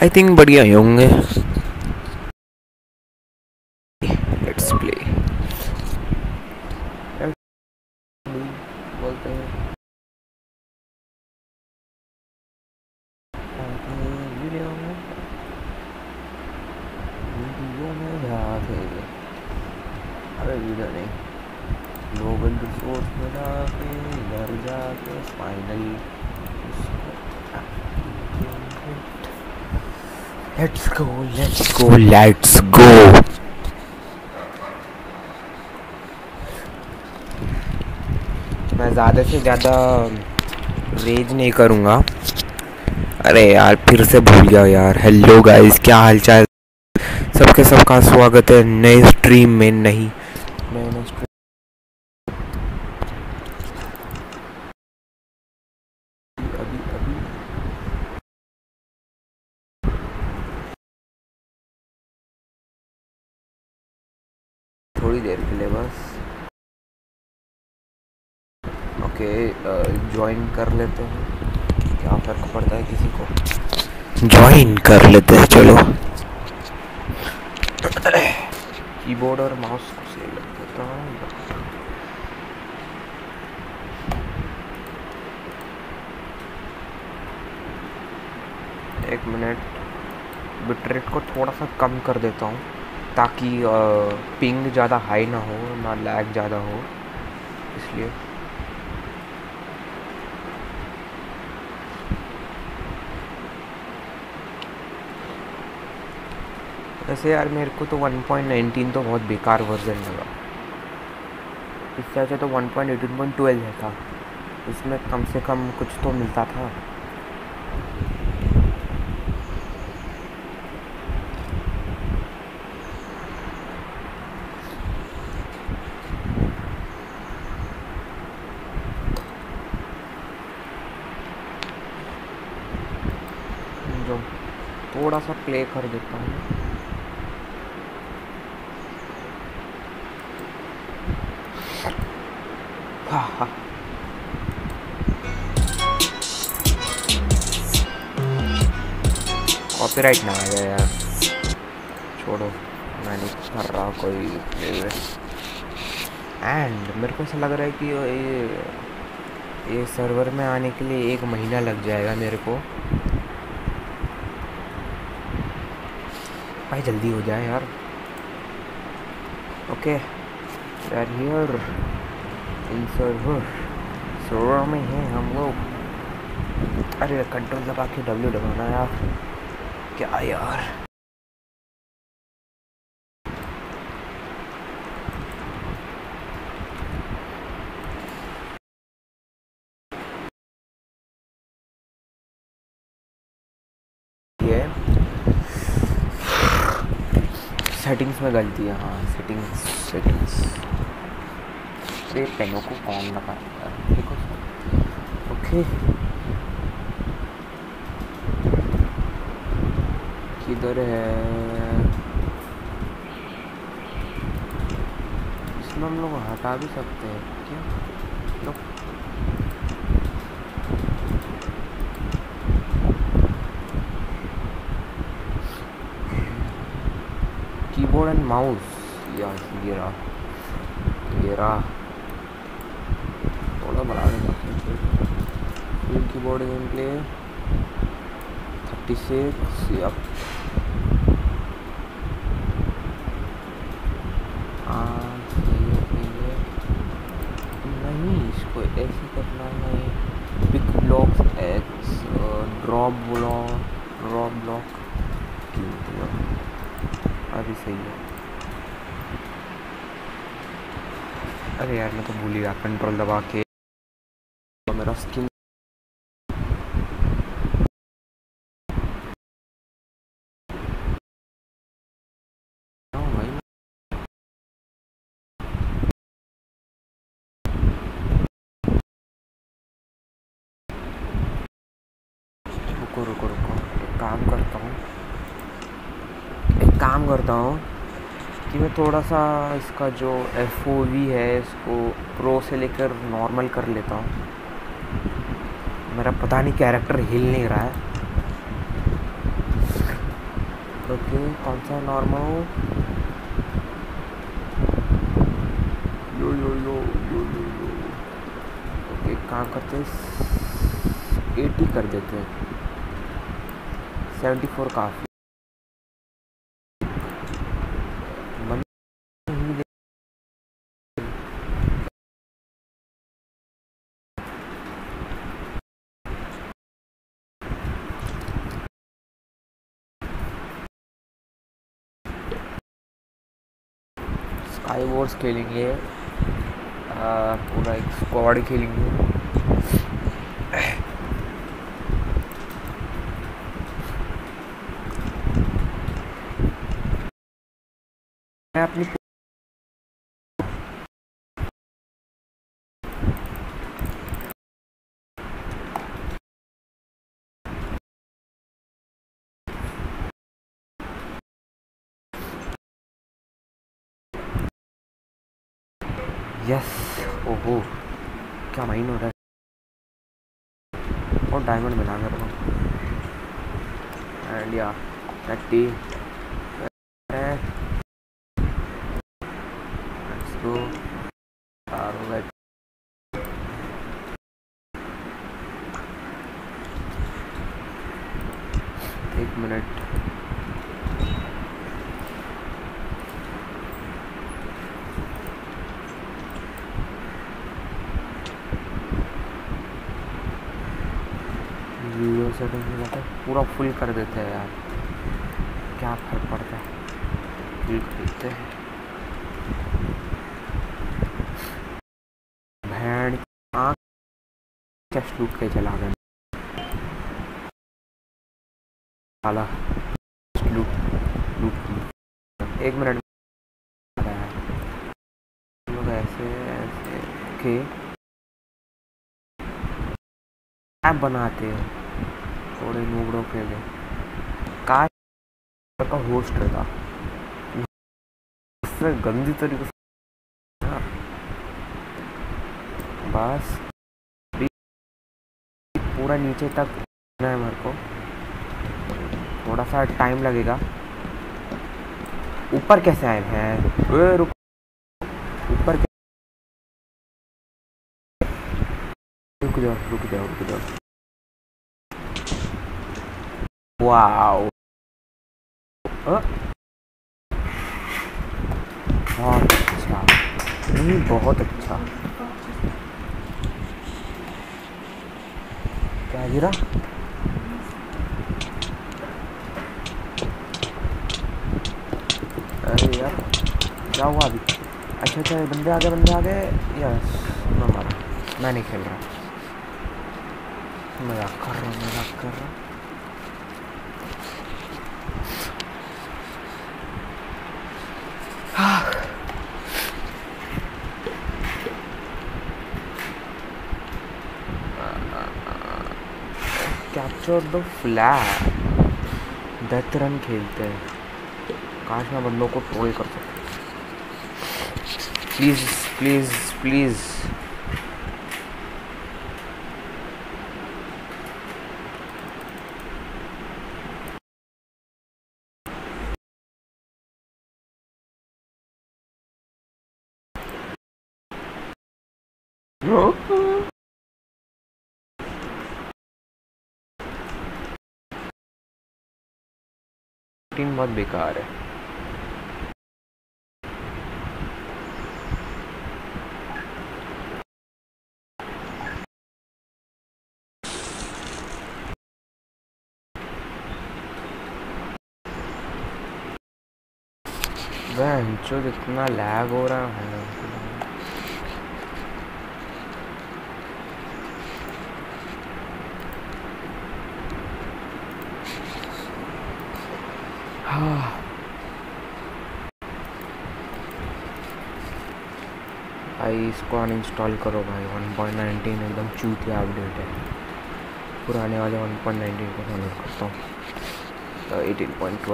I think बढ़िया ही होंगे। Let's play बोलते हैं वीडियो में जाके, अरे वीडियो नहीं, ग्लोबल रिसोर्स में जाके घर जाके finally let's go let's go let's go. मैं ज़्यादा से ज़्यादा रेज नहीं करूँगा। अरे यार फिर से भूल गया यार। हेलो गाइस, क्या हाल चाल सबके, सबका स्वागत है नए स्ट्रीम में। नहीं नए स्ट्रीम अभी अभी थोड़ी देर के लिए बस। ओके ज्वाइन कर लेते हैं, क्या फ़र्क पड़ता है किसी को। ज्वाइन कर लेते हैं चलो। कीबोर्ड और माउस को सही लग देता हूँ। एक मिनट, बिटरेट को थोड़ा सा कम कर देता हूँ ताकि पिंग ज़्यादा हाई ना हो, ना लैग ज़्यादा हो, इसलिए। वैसे यार मेरे को तो 1.19 तो बहुत बेकार वर्जन लगा। इससे अच्छा तो 1.18.12 था, इसमें कम से कम कुछ तो मिलता था। जो थोड़ा सा प्ले कर देता हूँ। हाँ कॉपीराइट ना आ जाए यार, छोड़ो, मैं नहीं कर रहा कोई प्ले। एंड मेरे को ऐसा लग रहा है कि ये सर्वर में आने के लिए 1 महीना लग जाएगा मेरे को। भाई जल्दी हो जाए यार। Okay we are here in server में हैं हम लोग। अरे कंट्रोल दबा के W दबाना यार, क्या यार। ये सेटिंग्स में गलती है। हाँ सेटिंग्स ये पेनों को कौन लगा है, देखो। ओके किधर है, इसमें हम लोग हटा भी सकते हैं क्या? लो कीबोर्ड एंड माउस, या ये रहा थोड़ा बढ़ा देना। फुल कीबोर्ड गेम प्ले 36 या नहीं, इसको ऐसे करना है। Pick blocks X drop block अभी सही है। अरे यार मैं तो भूल गया, कंट्रोल दबा के तो मेरा स्किन रुको एक काम करता हूँ कि मैं थोड़ा सा इसका जो FOV है इसको प्रो से लेकर नॉर्मल कर लेता हूँ। मेरा पता नहीं कैरेक्टर हिल नहीं रहा है। ओके, कौन सा नॉर्मल? यो यो यो यो यो यो। ओके, काम करते हैं, 80 कर देते हैं, 74 काफ़ी। स्काई वॉर्स खेलेंगे, पूरा एक स्क्वाड खेलेंगे। मैं अपनी यस, ओहो क्या माइन हो रहा है, और डायमंड मिला मेरे को। एंड या 30, लेट्स गो। एक मिनट, वीडियो सेटिंग में जाकर पूरा फुल कर देते हैं यार, क्या फर्क पड़ता है, फुल खरीदते हैं। भैंड आँख कैश लूट के चला गया साला, लूट लूट। एक मिनट में लोग ऐसे ऐसे के ऐप बनाते हैं थोड़े नूबड़ों के लिए। काश का होस्ट रहता, इससे गंदी तरीके से बस पूरा नीचे तक है मेरे को, थोड़ा सा टाइम लगेगा। ऊपर कैसे आए हैं? रुक, ऊपर रुक जाओ रुक जाओ रुक जाओ। वाओ, बहुत अच्छा, नहीं बहुत अच्छा। क्या गिरा? अरे यार क्या हुआ अभी? अच्छा अच्छा, बंदे आ गए। यस, मैं मारा, मैं नहीं खेल रहा, मजाक कर रहा। Capture the flag, death run खेलते हैं। काश मैं बंदों को ट्रोल कर सकता। प्लीज प्लीज प्लीज, टीम बहुत बेकार है। जो इतना लैग हो रहा है, भाई इसको अनइंस्टॉल करो भाई। 1.19 एकदम चूतिया अपडेट है, पुराने वाले 1.19 को डाउनलोड करता हूँ तो 18.12